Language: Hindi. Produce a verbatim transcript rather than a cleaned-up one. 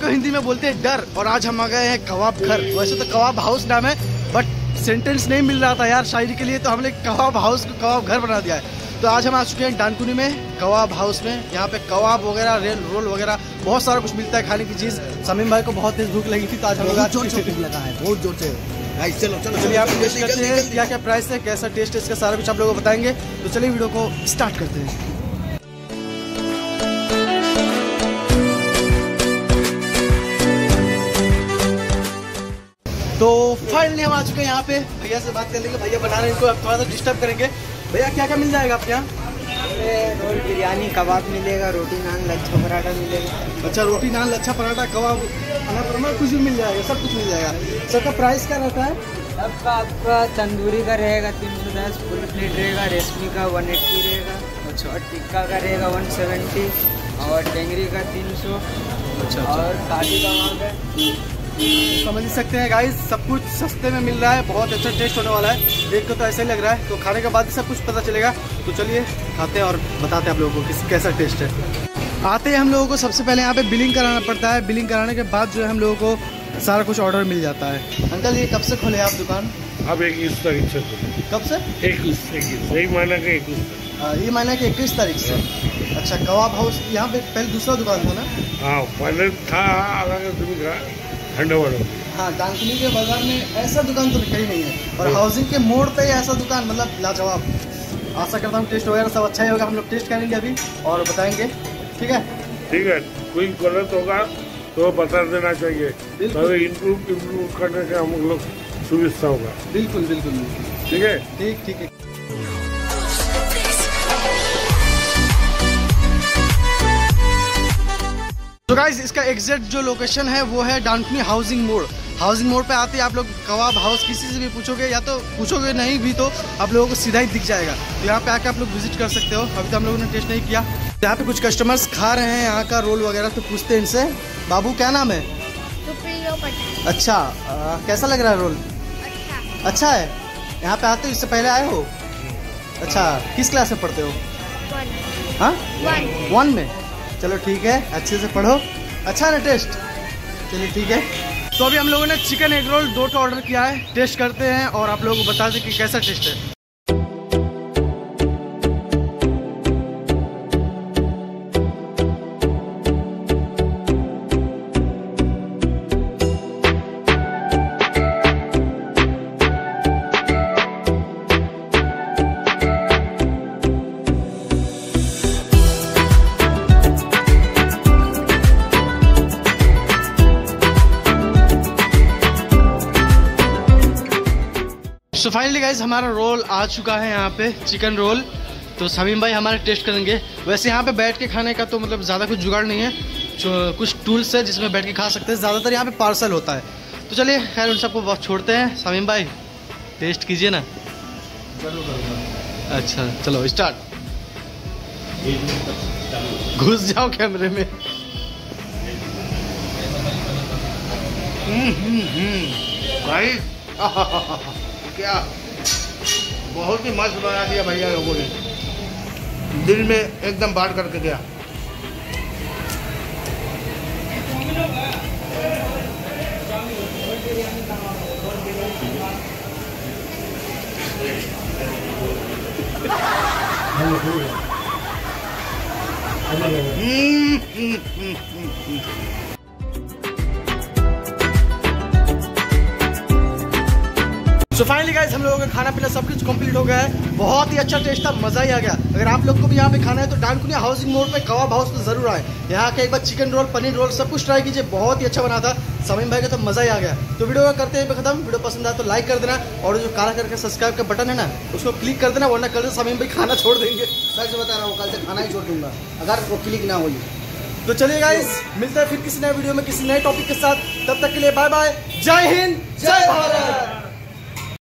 को हिंदी में बोलते हैं डर, और आज हम आ गए हैं कबाब घर। वैसे तो कबाब हाउस नाम है, बट सेंटेंस नहीं मिल रहा था यार शायरी के लिए, तो हमने कबाब हाउस को कबाब घर बना दिया है। तो आज हम आ चुके हैं डानकुनी में कबाब हाउस में। यहाँ पे कबाब वगैरह, रेल रोल वगैरह बहुत सारा कुछ मिलता है खाने की चीज़। समीम भाई को बहुत तेज भूख लगी थी, तो आज हम लोग जोर से भूख लगा है, बहुत जोर से। चलो चलो चलिए आप टेस्ट करते हैं क्या क्या प्राइस है, कैसा टेस्ट है, इसका सारा कुछ आप लोगों को बताएंगे। तो चलिए वीडियो को स्टार्ट करते हैं। तो फाइनली हम आ चुके हैं यहाँ पे। भैया से बात कर लेंगे, भैया बना रहे हैं, इनको अब थोड़ा सा डिस्टर्ब करेंगे। भैया क्या क्या मिल जाएगा आपके यहाँ? रोल, बिरयानी, कबाब मिलेगा, रोटी नान, लच्छा पराठा मिलेगा। अच्छा, रोटी नान, लच्छा पराठा, कबाब, अनार, कुछ भी मिल जाएगा, सब कुछ मिल जाएगा। सबका प्राइस क्या रहता है? सबका आपका तंदूरी का रहेगा तीन सौ दस, फुल प्लेट रहेगा, रेशमी का वन एट्टी रहेगा, अच्छा, और टिक्का का रहेगा वन सेवेंटी, और टेंगरी का तीन सौ, अच्छा, और काली कबाब है। समझ ही सकते हैं गाइस, सब कुछ सस्ते में मिल रहा है, बहुत अच्छा टेस्ट होने वाला है। देख के तो ऐसा ही लग रहा है, तो खाने के बाद ही सब कुछ पता चलेगा। तो चलिए खाते हैं और बताते हैं आप लोगों को किस कैसा टेस्ट है। आते हैं हम लोगों को सबसे पहले यहाँ पे बिलिंग कराना पड़ता है। बिलिंग कराने के बाद जो है हम लोगों को सारा कुछ ऑर्डर मिल जाता है। अंकल ये कब से खोले आप दुकान? अब इक्कीस तारीख से। कब से? इक्कीस इक्कीस यही महीना के इक्कीस ये महीना के इक्कीस तारीख से। अच्छा, कबाब हाउस यहाँ पे पहले दूसरा दुकान था ना? हाँ, पहले था ठंडे। हाँ, डानकुनी के बाजार में ऐसा दुकान तो कहीं नहीं है, और हाउसिंग के मोड़ पे ही ऐसा दुकान, मतलब लाजवाब। आशा करता हूँ टेस्ट वगैरह सब अच्छा ही होगा। हम लोग टेस्ट करेंगे अभी और बताएंगे, ठीक है? ठीक है, कोई गलत होगा तो बता देना चाहिए, तो इम्प्रूव इम्प्रूव करने का हम लोग सुविधा होगा। बिल्कुल बिल्कुल, ठीक है, ठीक ठीक है। तो गाइस इसका एग्जैक्ट जो लोकेशन है वो है डानकुनी हाउसिंग मोड़। हाउसिंग मोड़ पे आते ही आप लोग कबाब हाउस किसी से भी पूछोगे, या तो पूछोगे नहीं भी तो आप लोगों को सीधा ही दिख जाएगा। तो यहाँ पे आके आप लोग विजिट कर सकते हो। अभी तो हम लोगों ने टेस्ट नहीं किया। यहाँ पे कुछ कस्टमर्स खा रहे हैं यहाँ का रोल वगैरह, तो पूछते हैं इनसे। बाबू क्या नाम है? अच्छा, आ, कैसा लग रहा है रोल? अच्छा, अच्छा है। यहाँ पे आते हो, इससे पहले आए हो? अच्छा, किस क्लास में पढ़ते हो? हाँ, वन में। चलो ठीक है, अच्छे से पढ़ो। अच्छा ना टेस्ट? चलिए ठीक है। तो अभी हम लोगों ने चिकन एग रोल दो का ऑर्डर किया है, टेस्ट करते हैं और आप लोगों को बता दें कि कैसा टेस्ट है। सो फाइनली गाइज हमारा रोल आ चुका है यहाँ पे, चिकन रोल। तो समीम भाई हमारे टेस्ट करेंगे। वैसे यहाँ पे बैठ के खाने का तो मतलब ज़्यादा कुछ जुगाड़ नहीं है, जो कुछ टूल्स है जिसमें बैठ के खा सकते हैं। ज़्यादातर यहाँ पे पार्सल होता है। तो चलिए खैर उन सबको बहुत छोड़ते हैं। समीम भाई टेस्ट कीजिए ना। अच्छा चलो स्टार्ट। घुस जाओ कैमरे में। भाई क्या बहुत ही मस्त बना दिया भैया लोगों ने, दिल में एकदम बात करके गया। हम्म हम्म हम्म सो फाइनली गाइस हम लोगों का खाना पीना सब कुछ कंप्लीट हो गया है। बहुत ही अच्छा टेस्ट था, मजा ही आ गया। अगर आप लोग को भी यहाँ पे खाना है तो डानकुनी हाउसिंग मोड़ पे कबाब हाउस तो जरूर आए। यहाँ के एक बार चिकन रोल, पनीर रोल सब कुछ ट्राई कीजिए, बहुत ही अच्छा बना था। समीम भाई का तो मजा ही आ गया। तो वीडियो का करते हैं खत्म। वीडियो पसंद आया तो लाइक कर देना, और जो काला करके सब्सक्राइब का बटन है ना उसको क्लिक कर देना, वरना कल से समीम भाई खाना छोड़ देंगे। सच बता रहा हूँ, कल से खाना ही छोड़ दूंगा अगर वो क्लिक ना हो। तो चलिए गाइस मिलते हैं फिर किसी नए वीडियो में किसी नए टॉपिक के साथ। तब तक के लिए बाय बाय, जय हिंद, जय भारत।